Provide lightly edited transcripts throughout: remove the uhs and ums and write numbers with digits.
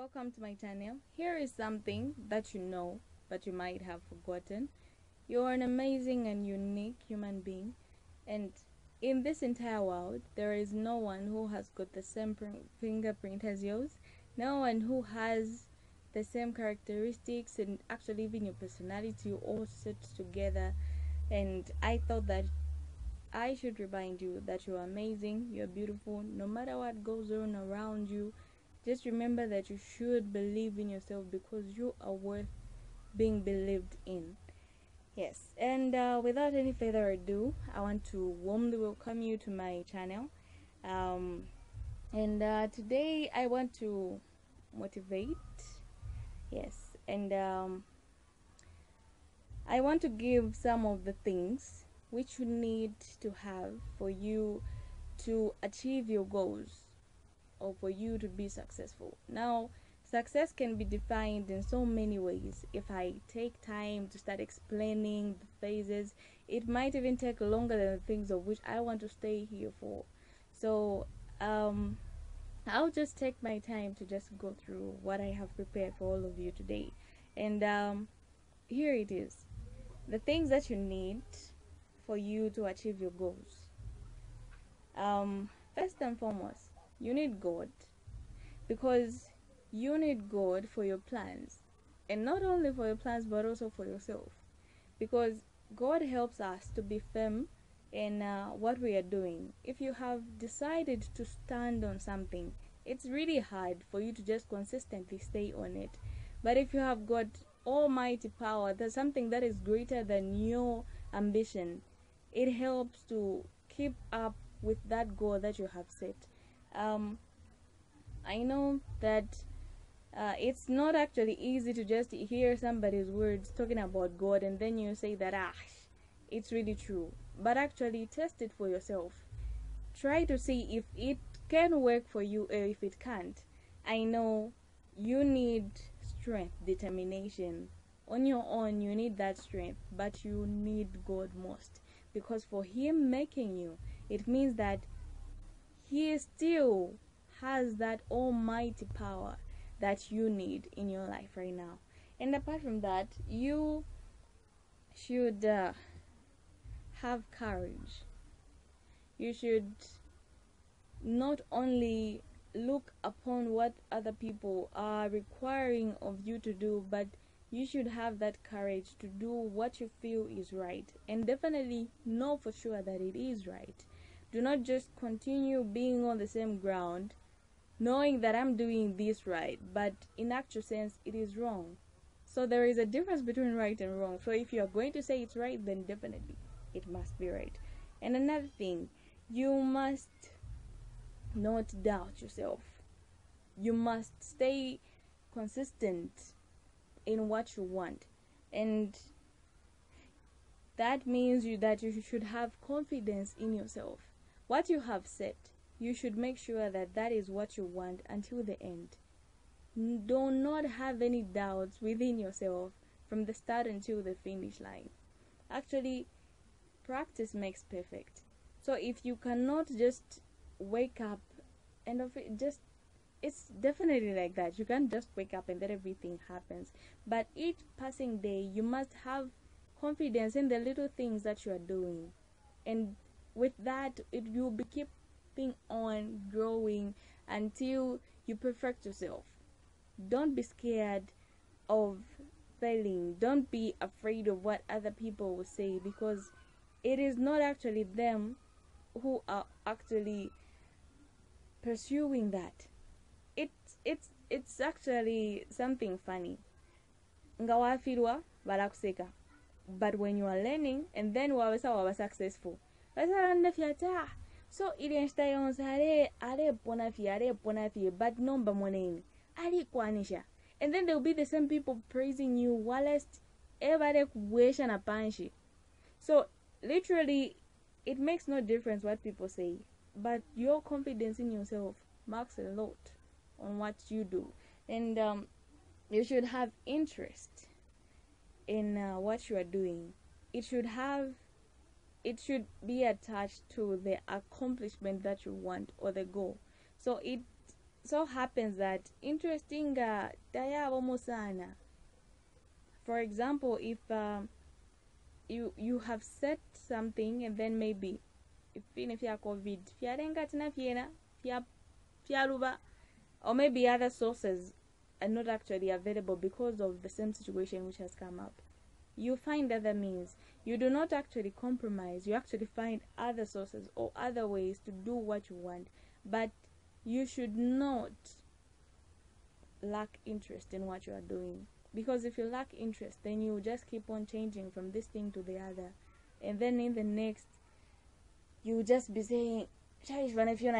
welcome to my channel. Here is something that you know but you might have forgotten. You're an amazing and unique human being, and in this entire world there is no one who has got the same fingerprint as yours, no one who has the same characteristics, and actually even your personality all set together. And I thought that I should remind you that you're amazing, you're beautiful, no matter what goes on around you. Just remember that you should believe in yourself because you are worth being believed in. Yes, and without any further ado, I want to warmly welcome you to my channel. And today I want to motivate. Yes, and I want to give some of the things which you need to have for you to achieve your goals or for you to be successful. Now, success can be defined in so many ways. If I take time to start explaining the phases, it might even take longer than the things of which I want to stay here for. So I'll just take my time to just go through what I have prepared for all of you today. And here it is. The things that you need for you to achieve your goals. First and foremost, you need God, because you need God for your plans, and not only for your plans but also for yourself, because God helps us to be firm in what we are doing. If you have decided to stand on something, it's really hard for you to just consistently stay on it. But if you have got almighty power, there's something that is greater than your ambition, it helps to keep up with that goal that you have set. I know that it's not actually easy to just hear somebody's words talking about God and then you say that it's really true, but actually test it for yourself. Try to see if it can work for you or if it can't. I know you need strength, determination. On your own you need that strength, but you need God most, because for Him making you, it means that He still has that almighty power that you need in your life right now. And apart from that, you should have courage. You should not only look upon what other people are requiring of you to do, but you should have that courage to do what you feel is right, and definitely know for sure that it is right. Do not just continue being on the same ground knowing that I'm doing this right, but in actual sense it is wrong. So there is a difference between right and wrong. So if you are going to say it's right, then definitely it must be right. And another thing, you must not doubt yourself. You must stay consistent in what you want, and that means that you should have confidence in yourself. What you have set, you should make sure that that is what you want until the end. Do not have any doubts within yourself from the start until the finish line. Actually, practice makes perfect. So if you cannot just wake up and it's definitely like that. You can't just wake up and then everything happens. But each passing day, you must have confidence in the little things that you are doing. And with that, you'll be keeping on growing until you perfect yourself. Don't be scared of failing. Don't be afraid of what other people will say, because it is not actually them who are actually pursuing that. It's actually something funny. Nga wafirwa balakuseka, but when you are learning and then waba successful, so iliensta yonse ale ponafi but nomba moneni ali kwanisha, and then there will be the same people praising you whilst everybody kuwesha na panshi. So literally it makes no difference what people say, but your confidence in yourself marks a lot on what you do. And you should have interest in what you are doing. It should be attached to the accomplishment that you want or the goal. So so happens that interesting tayabo musana. For example, if you have set something, and then maybe if fya covid fyarenga tina fyena fyaluba, or maybe other sources are not actually available because of the same situation which has come up, you find other means. You do not actually compromise. You actually find other sources or other ways to do what you want. But you should not lack interest in what you are doing, because if you lack interest, then you just keep on changing from this thing to the other, and then in the next you just be saying if you're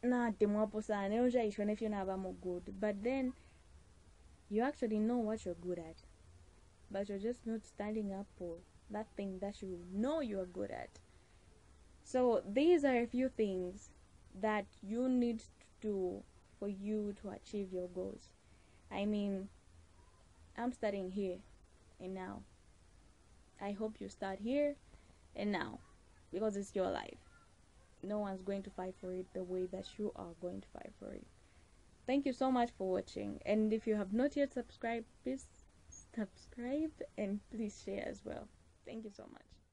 good, but then you actually know what you're good at, but you're just not standing up for that thing that you know you're good at. So these are a few things that you need to do for you to achieve your goals. I mean, I'm starting here and now. I hope you start here and now, because it's your life. No one's going to fight for it the way that you are going to fight for it. Thank you so much for watching, and if you have not yet subscribed, please subscribe and please share as well. Thank you so much.